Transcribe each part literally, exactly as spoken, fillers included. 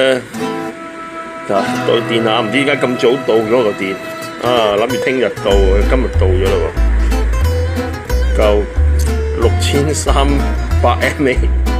誒，就到電啦，唔知點解咁早到咗個電啊！諗住聽日到，今日到咗啦喎，夠六千三百 mAh。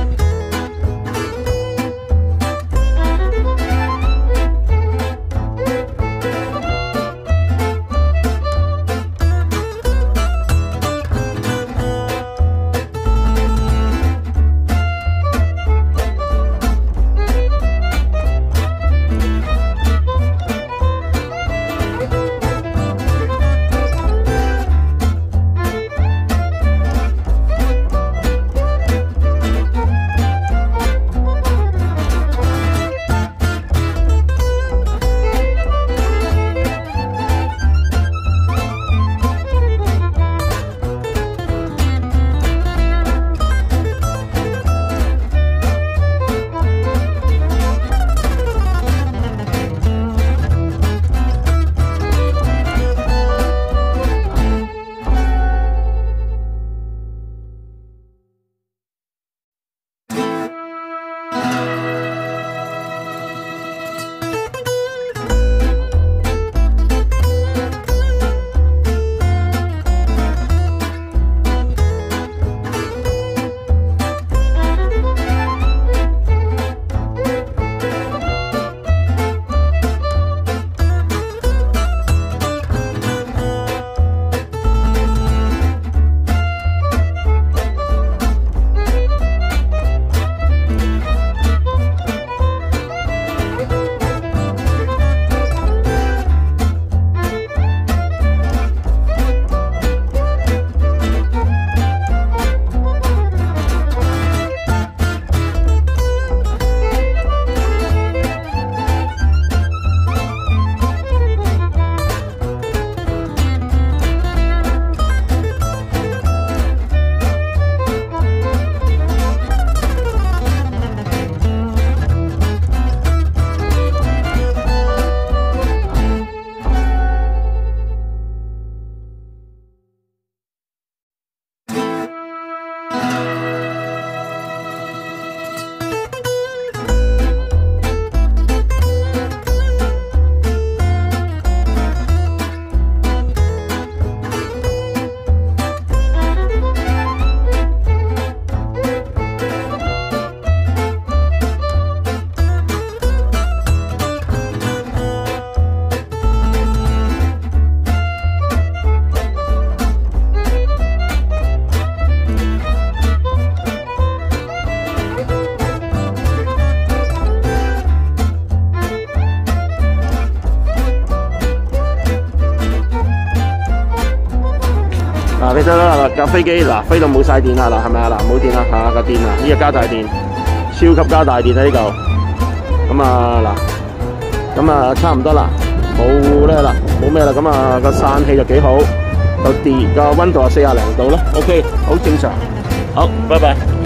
嗱，你睇啦，架飛機嗱飛到冇晒電啦，嗱係咪啊？嗱冇電啦嚇，個電啊，呢個加大電，超級加大電啊呢嚿。咁啊嗱，咁啊差唔多啦，冇咧啦，冇咩啦，咁啊個散氣就幾好，個電個温度係四廿零度啦 ，OK， 好正常。好，拜拜。